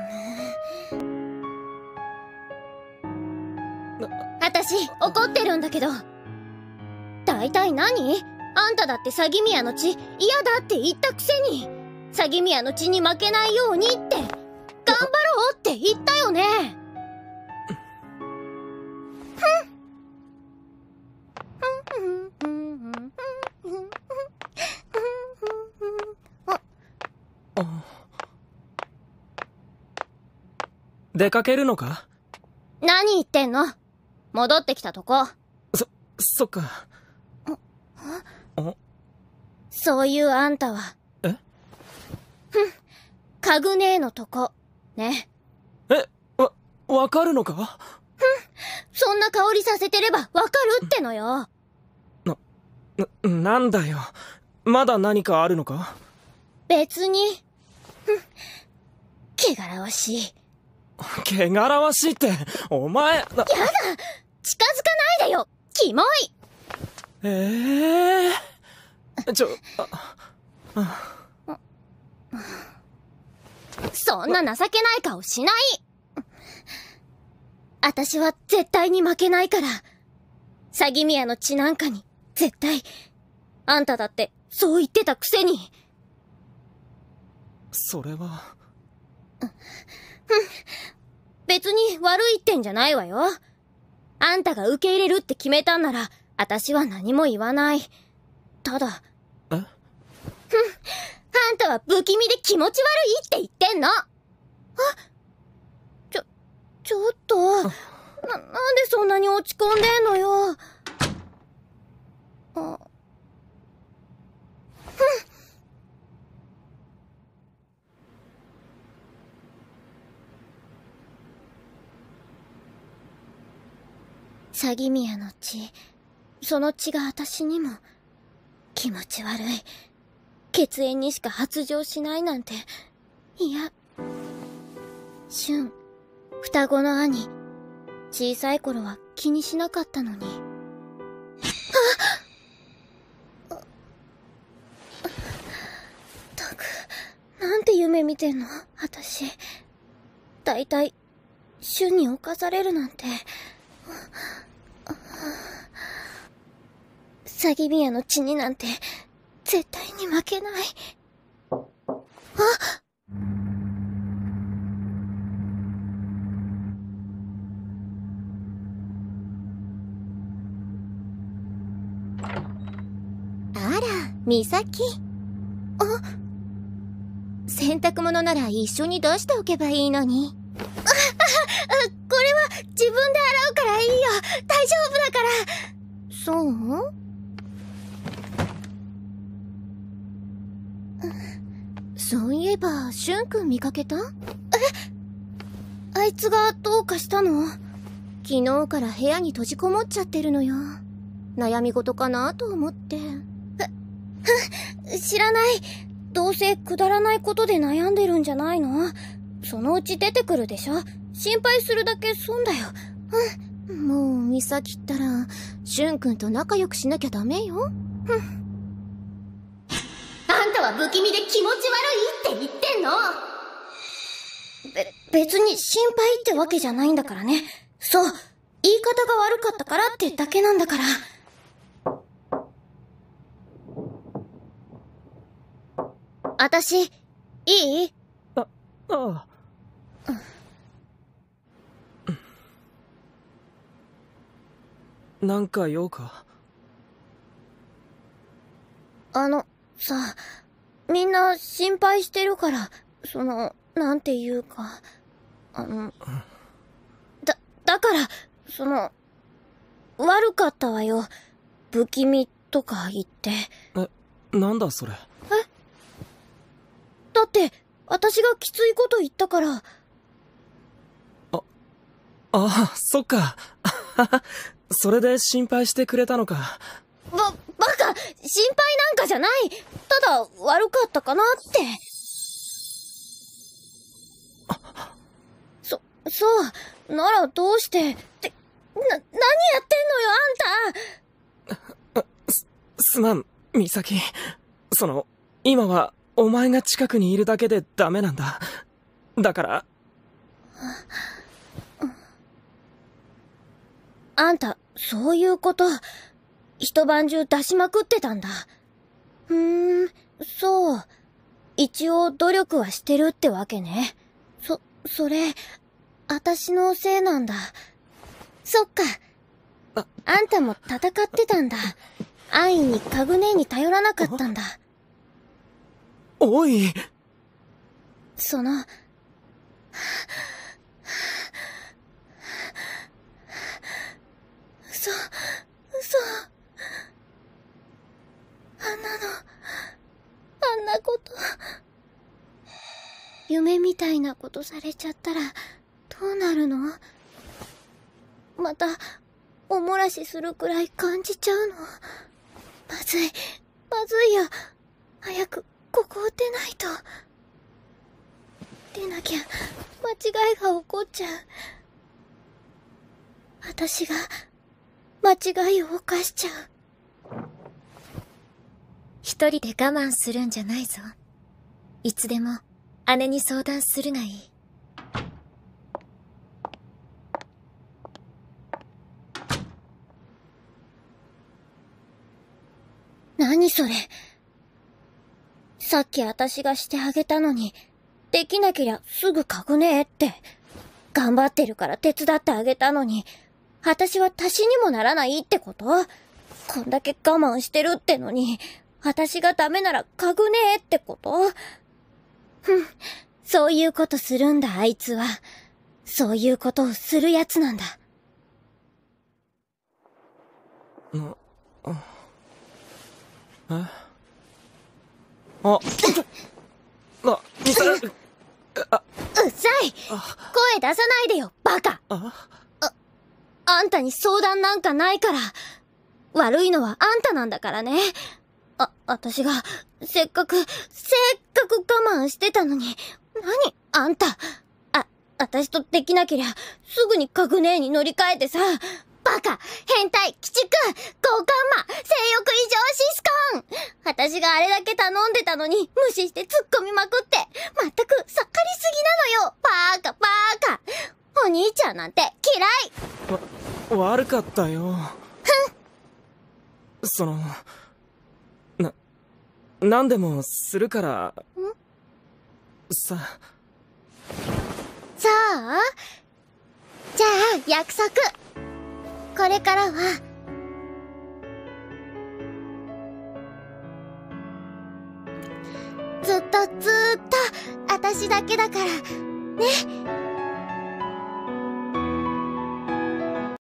私怒ってるんだけど、大体何？あんただって詐欺宮の血嫌だって言ったくせに、詐欺宮の血に負けないようにって頑張ろうって言ったよね。 出かけるのか？ 何言ってんの？戻ってきたとこ。 そっか。 そういうあんたは。かぐねえのとこね。 わかるのか？ そんな香りさせてればわかるってのよ。 なんだよ、まだ何かあるのか？ 別に。汚らわしい。 汚らわしいって、お前。やだ、 近づかないでよ、キモい。そんな情けない顔しない。私は絶対に負けないから。詐欺宮の血なんかに絶対。あんただってそう言ってたくせに。 それは。 別に悪いってんじゃないわよ。あんたが受け入れるって決めたんなら、私は何も言わない。ただ。あんたは不気味で気持ち悪いって言ってんの。ちょっと。なんでそんなに落ち込んでんのよ。詐欺宮の血、その血が私にも気持ち悪い。血縁にしか発情しないなんて。いや、俊、双子の兄、小さい頃は気にしなかったのに。ったく、なんて夢見てんの私。大体俊に侵されるなんて。詐欺宮の血になんて絶対に負けない。あら、美咲。洗濯物なら一緒に出しておけばいいのに。これは自分で洗うからいいよ。大丈夫だから。そう？そういえば、俊くん見かけた？あいつがどうかしたの？昨日から部屋に閉じこもっちゃってるのよ。悩み事かなと思って。知らない。どうせくだらないことで悩んでるんじゃないの？そのうち出てくるでしょ？心配するだけ損だよ。もう、美咲ったら、俊くんと仲良くしなきゃダメよ。あんたは不気味で気持ち悪いって言ってんの？別に心配ってわけじゃないんだからね。そう。言い方が悪かったからってだけなんだから。私、いい？ ああ。なんか用か？ さ、みんな心配してるから、なんていうか、だから、悪かったわよ。不気味とか言って。 なんだそれ。 だって、私がきついこと言ったから。 そっか。それで心配してくれたのか。 バカ！心配なんかじゃない！ただ、悪かったかなって。そう。ならどうして、何やってんのよ、あんた！ すまん、美咲。今は、お前が近くにいるだけでダメなんだ。だから、 あんた、そういうこと、一晩中出しまくってたんだ。そう。一応努力はしてるってわけね。それ、私のせいなんだ。そっか。あんたも戦ってたんだ。安易にカグネに頼らなかったんだ。 おい。 その、嘘。あんなこと。夢みたいなことされちゃったら、どうなるの？また、お漏らしするくらい感じちゃうの？まずいよ。早く、ここを出ないと。出なきゃ、間違いが起こっちゃう。私が、間違いを犯しちゃう。 一人で我慢するんじゃないぞ。いつでも姉に相談するがいい。 何それ。さっき私がしてあげたのに、できなけりゃすぐ書くねって。頑張ってるから手伝ってあげたのに、私は足しにもならないってこと？こんだけ我慢してるってのに、私がダメなら書くねってこと？そういうことするんだ、あいつは。そういうことをするやつなんだ。 ミサル。 うっさい！声出さないでよ、バカ！あんたに相談なんかないから。悪いのはあんたなんだからね。私が、せっかく我慢してたのに、何あんた。私とできなけりゃ、すぐにカグネーに乗り換えてさ、バカ、変態、鬼畜、強姦魔、性欲異常シスコン。私があれだけ頼んでたのに、無視して突っ込みまくって、まったくさっかりすぎなのよ。バカ。お兄ちゃんなんて嫌い。 悪かったよ。何でもするから。さあ、じゃあ約束。これからはずっと私だけだからね。